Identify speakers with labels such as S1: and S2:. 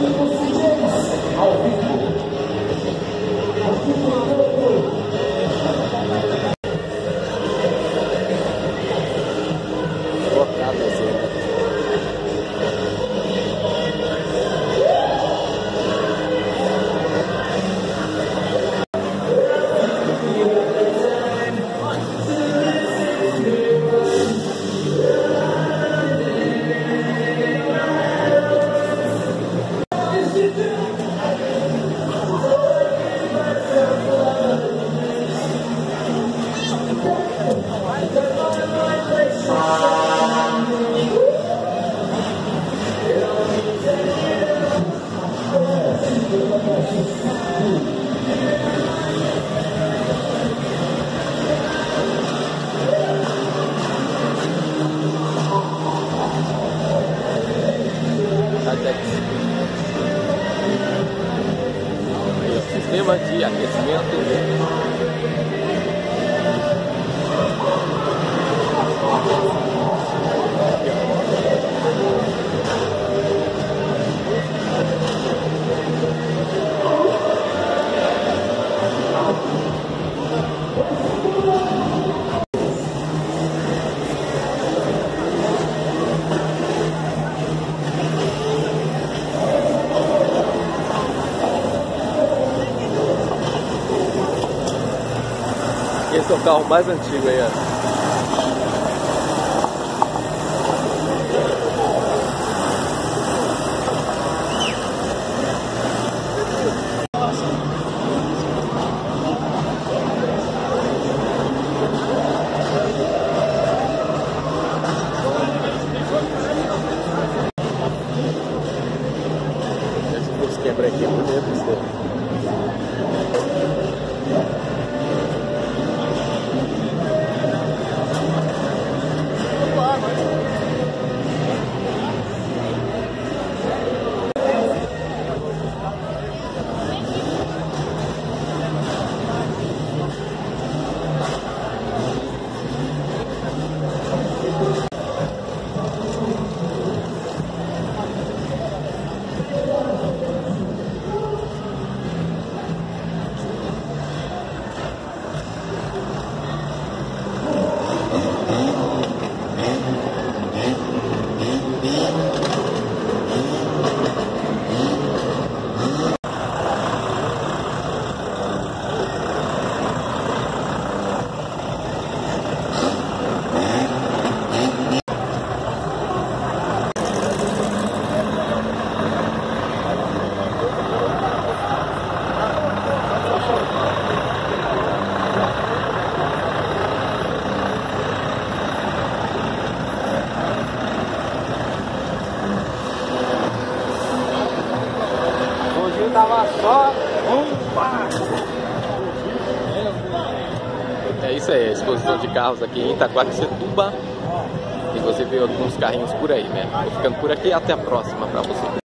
S1: Sistema de aquecimento. Esse é o carro mais antigo aí, ó. Esse quebra aqui é bonito, isso daí. Tava só um par. É isso aí, a exposição de carros aqui em Itaquaquecetuba. E você vê alguns carrinhos por aí, né? Tô ficando por aqui, até a próxima pra você.